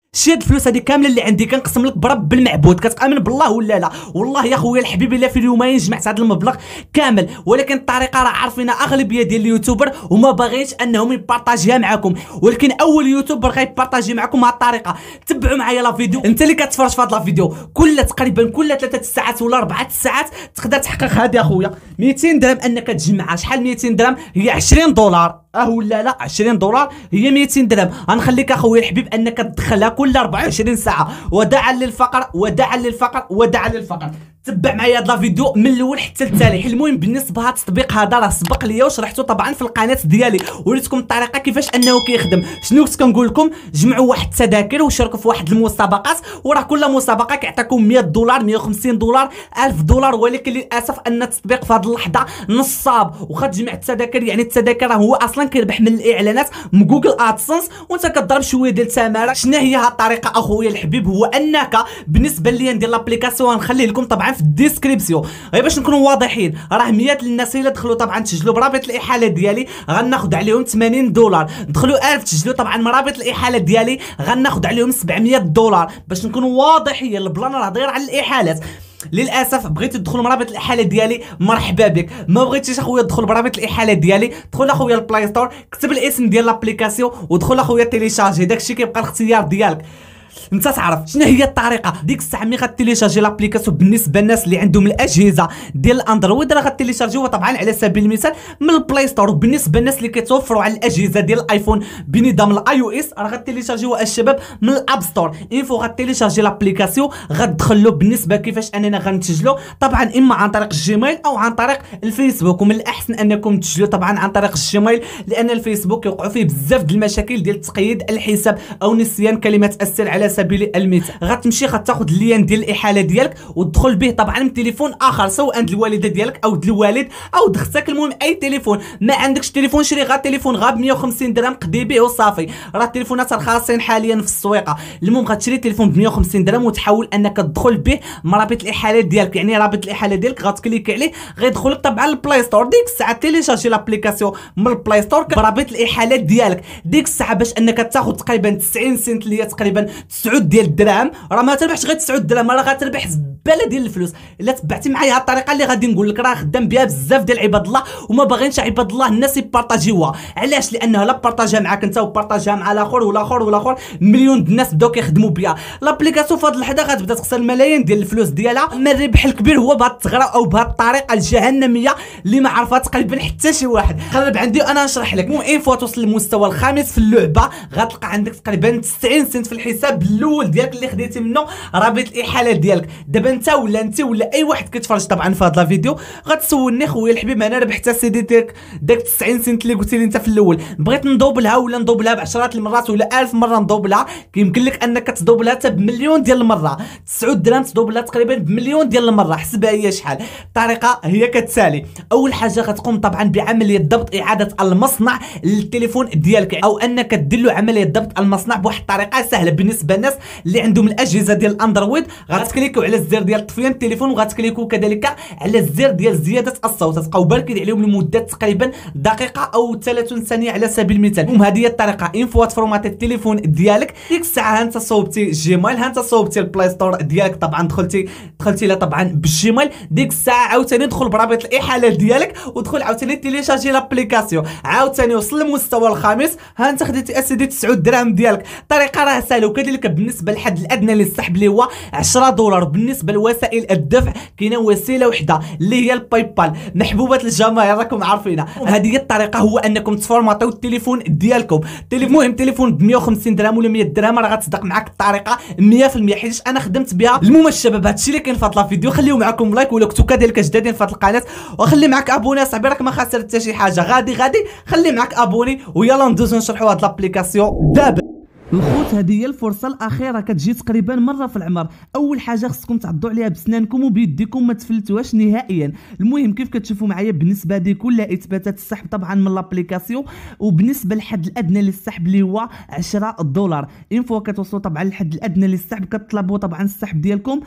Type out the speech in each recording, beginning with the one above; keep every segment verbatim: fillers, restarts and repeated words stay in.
شي هاد الفلوس هادي كامله اللي عندي كنقسم لك برب المعبود، كتامن بالله ولا لا؟ والله يا خويا الحبيب الا في اليومين جمعت هذا المبلغ كامل، ولكن الطريقه راه عارفينها اغلبيه ديال اليوتيوبر وما باغيش انهم يبارطاجيها معكم، ولكن اول يوتيوبر غيبارطاجي معكم هاد الطريقه. تبعوا معايا لا فيديو. انت اللي كتفرج في هاد لا فيديو كل تقريبا كل ثلاثه ساعات ولا اربعه ساعات تقدر تحقق هادي اخويا مئتين درهم انك تجمعها. شحال مئتين درهم؟ هي عشرين دولار. اه ولا لا؟ عشرين دولار هي مئتين درهم. غنخليك اخويا الحبيب انك تدخلها كل اربعة وعشرين ساعه. وداعا للفقر وداعا للفقر وداعا للفقر. تبع معايا هاد لا فيديو من الاول حتى للتالي. المهم بالنسبه لهاد التطبيق هذا راه سبق ليا وشرحته طبعا في القناه ديالي، وريتكم الطريقه كيفاش انه كيخدم. شنو كنت كنقول لكم؟ جمعوا واحد التذاكر وشاركوا في واحد المسابقات، وراه كل مسابقه كيعطيكم مئة دولار مئة وخمسين دولار ألف دولار، ولكن للاسف ان التطبيق في هذه اللحظه نصاب. وخا تجمع التذاكر يعني التذاكر هو اصلا كيربح من الاعلانات من جوجل ادسنس وانت كضرب شويه ديال التماره. شنو هي هاد الطريقه اخويا الحبيب؟ هو انك بالنسبه لي ندير لابليكاسيون غنخليه لكم طبعا في الديسكريبسيون غير باش نكونوا واضحين. راه مئات الناس الا دخلوا طبعا تسجلوا برابط الاحاله ديالي غناخذ عليهم ثمانين دولار، دخلوا ألف تسجلوا طبعا مرابط الاحاله ديالي غناخذ عليهم سبعمئة دولار. باش نكونوا واضحين البلان راه داير على الاحالات. للاسف بغيتي تدخل مرابط الاحاله ديالي مرحبا بك، ما بغيتيش اخويا تدخل مرابط الاحاله ديالي دخل اخويا البلاي ستور، كتب الاسم ديال لابليكاسيون ودخل اخويا تيليشارجي. داكشي كيبقى الاختيار ديالك. انت تعرف شنو هي الطريقه ديك الساعه ملي غتيليشارجي لابليكاسيون بالنسبه للناس اللي عندهم الاجهزه ديال الاندرويد راه غتيليشارجيوها طبعا على سبيل المثال من البلاي ستور، وبالنسبه للناس اللي كيتوفروا على الاجهزه ديال الايفون بنظام الاي او اس راه غتيليشارجيوها الشباب من الاب ستور. انفو غتيليشارجي لابليكاسيون غتدخل له بالنسبه كيفاش اننا غنتسجلوا طبعا اما عن طريق الجيميل او عن طريق الفيسبوك، ومن الاحسن انكم تسجلوا طبعا عن طريق الجيميل لان الفيسبوك يوقعوا فيه بزاف ديال المشاكل ديال تقييد الحساب او نسيان كلمه السر على سبيل المثال. غتمشي غتاخذ اللين ديال الاحاله ديالك وتدخل به طبعا من تليفون اخر سواء د الوالده ديالك او د الوالد او د اختك، المهم اي تليفون. ما عندكش تليفون شري غير تليفون غا ب مئة وخمسين درهم قدي به وصافي. راه التليفونات رخاصين حاليا في السويقه. المهم غتشري تليفون ب مئة وخمسين درهم وتحاول انك تدخل به مرابط الاحاله ديالك، يعني رابط الاحاله ديالك غتكليك عليه غيدخلك طبعا البلاي ستور. ديك الساعه تيليشارجي لابليكاسيون من البلاي ستور برابط الاحاله ديالك. ديك الساعه باش انك تاخذ تقريبا تسعين سنت اللي هي تقريبا تسعة ديال الدراهم، راه ما تربحش غير تسعة درهم، راه غتربح زباله ديال الفلوس. الا تبعتي معايا هاد الطريقه اللي غادي نقول لك راه خدام بها بزاف ديال عباد الله وما باغينش عباد الله الناس يبارطاجيوها. علاش؟ لانها لا بارطاجها معاك انت وبارطاجها مع الاخر والاخر والاخر، مليون د الناس بداو كيخدموا بها. لابليكاسيون في هاد اللحظه غتبدا تخسر الملايين ديال الفلوس ديالها. ما الربح الكبير هو بهاد الثغره او بهاد الطريقه الجهنميه اللي ما عرفها تقريبا حتى شي واحد. قرب عندي انا نشرح لك. المهم اين فوا توصل للمستوى الخامس في اللعبه غتلقى عندك تقريبا تسعين سنت في الحساب الاول ديالك اللي خديتي منه رابط الاحاله ديالك. دابا انت ولا انت ولا اي واحد كيتفرج طبعا في هذا الفيديو غتسولني خويا الحبيب انا ربحت سيدي ديك داك تسعين سنت اللي قلتي لي انت في الاول، بغيت ندوبلها ولا ندوبلها بعشرات المرات ولا ألف مره ندوبلها؟ كيمكن لك انك تدوبلها حتى بمليون ديال المره. تسعة درهم تدوبلها تقريبا بمليون ديال المره. حسبها هي شحال. الطريقه هي كتسالي. اول حاجه غتقوم طبعا بعمليه ضبط اعاده المصنع للتليفون ديالك، او انك دير له عمليه ضبط المصنع بواحد الطريقه سهله بالنسبه للناس اللي عندهم الاجهزه ديال الاندرويد. غتكليكوا على الزر ديال طفيان التليفون وغتكليكوا كذلك على الزر ديال زياده الصوت. تبقاو باركين عليهم لمده تقريبا دقيقه او ثلاثين ثانيه على سبيل المثال. المهم هذه هي الطريقه. ان فوا تفورماتي التليفون ديالك ديك الساعه ها انت صوبتي جيميل، ها انت صوبتي البلاي ستور ديالك طبعا دخلتي دخلتي له طبعا بالجيميل. ديك الساعه عاوتاني دخل برابط الاحاله ديالك ودخل عاوتاني تيليشارجي لابليكاسيون. عاوتاني وصل للمستوى الخامس ها انت خديتي اسيدي تسعة دراهم ديالك. الطريقه راه سهله، وكذلك بالنسبه للحد الادنى للسحب اللي هو عشرة دولار. بالنسبه لوسائل الدفع كاينه وسيله وحده اللي هي الباي بال محبوبه الجماهير راكم عارفينها. هذه هي الطريقه، هو انكم تفورماتيو التليفون ديالكم. المهم تليفون ب مئة وخمسين درهم ولا مئة درهم راه غتصدق معاك الطريقه مئة في المئة حيت انا خدمت بها. المهم الشباب هادشي اللي كاين في هذا الفيديو. خليو معكم لايك ولا كنتو كذلك جدادين في هذه القناه، وخلي معك ابوني صاحبي راك ما خاسر حتى شي حاجه. غادي غادي خلي معك ابوني ويلا ندوزو نشرحوا هاد لابليكاسيون دابا. الخوت هذه هي الفرصه الاخيره كتجي تقريبا مره في العمر. اول حاجه خصكم تعضوا عليها بسنانكم وبيديكم ما تفلتوهاش نهائيا. المهم كيف كتشوفوا معايا بالنسبه دي كلها اثباتات السحب طبعا من لابليكاسيون، وبالنسبه للحد الادنى للسحب اللي هو عشرة دولار. ان فوا كتوصلوا طبعا للحد الادنى للسحب كتطلبوا طبعا السحب ديالكم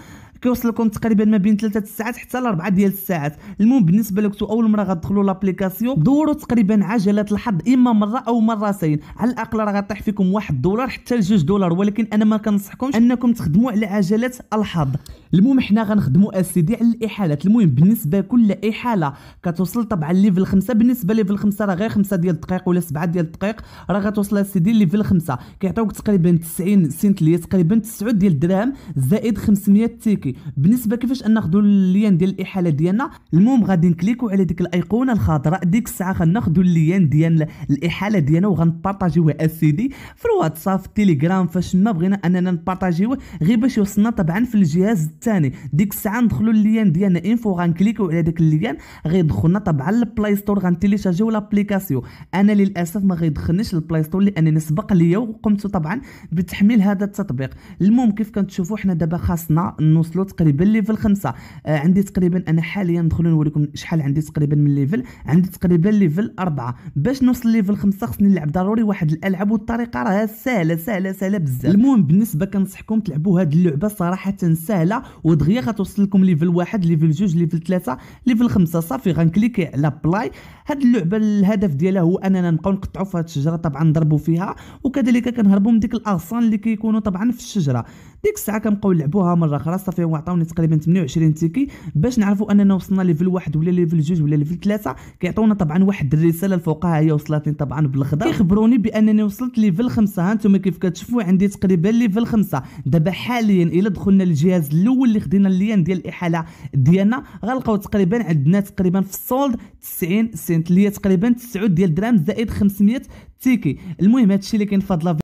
كيوصلكم تقريبا ما بين ثلاثة الساعات حتى ل أربعة ديال الساعات. المهم بالنسبه لكم اول مره غتدخلوا لابليكاسيون دوروا تقريبا عجله الحظ اما مره او مرتين، على الاقل راه غطيح فيكم واحد دولار حتى لجوج دولار، ولكن انا ما كنصحكمش انكم تخدموا على عجله الحظ. المهم حنا غنخدموا اسيدي على الاحالات. المهم بالنسبه كل احاله كتوصل طبعا ليفل خمسة، بالنسبه ليفل خمسة راه غير خمسة ديال الدقائق ولا سبعة ديال الدقائق، راه غتوصل اسيدي ليفل خمسة كيعطيوك تقريبا تسعين سنت اللي هي تقريبا تسعة ديال الدراهم زائد خمسمية تيكي. بالنسبه كيفاش ناخذوا اللين ديال الاحاله ديالنا، المهم غادي نكليكو على ديك الايقونه الخضراء، ديك الساعه غناخذوا اللين ديال الاحاله ديالنا وغنبارطاجيوه اسيدي في الواتساب في التليجرام فاش ما بغينا اننا نبارطاجيوه غير باش يوصلنا طبعا في الجهاز الثاني. ديك الساعه ندخلوا اللين ديالنا انفو غنكليكو على داك اللين غيدخلنا طبعا للبلاي ستور غنتيليشارجيو لابليكاسيون. انا للاسف ما غيدخلنيش للبلاي ستور لانني سبق ليا وقمت طبعا بتحميل هذا التطبيق. المهم كيف كنتشوفوا حنا دابا خاصنا نوصلوا تقريبا ليفل خمسة. آه عندي تقريبا انا حاليا ندخلوا نوريكم شحال عندي تقريبا من ليفل، عندي تقريبا ليفل أربعة. باش نوصل ليفل خمسة خصني نلعب ضروري واحد الالعاب والطريقه راه سهله سهله سهله بزاف. المهم بالنسبه كنصحكم تلعبوا هذه اللعبه صراحه سهله ودغيا غتوصل لكم ليفل واحد ليفل جوج ليفل ثلاثة ليفل خمسة صافي غنكليكي على بلاي. هاد اللعبه الهدف ديالها هو اننا نبقاو نقطعوا في هاد الشجره طبعا نضربوا فيها وكذلك كنهربوا من ديك الاغصان اللي كيكونوا طبعا في الشجره. ديك الساعه كنبقاو نلعبوها مره اخرى صافي وعطاوني تقريبا ثمانية وعشرين تيكي باش نعرفوا اننا وصلنا ليفل واحد ولا ليفل جوج ولا ليفل ثلاثة. كيعطونا طبعا واحد الرساله الفوقها هي وصلتني طبعا بالخضر كيخبروني بانني وصلت ليفل خمسة. ها انتم كيف كتشوفوا عندي تقريبا ليفل خمسة. دابا حاليا الا دخلنا للجهاز الاول اللي خدينا اللين ديال الاحاله ديالنا غنلقاو تقريبا عندنا تقريبا في السولد تسعين سنت اللي هي تقريبا تسعة ديال الدراهم زائد خمسمية تيكي. المهم هادشي اللي كاين في هاد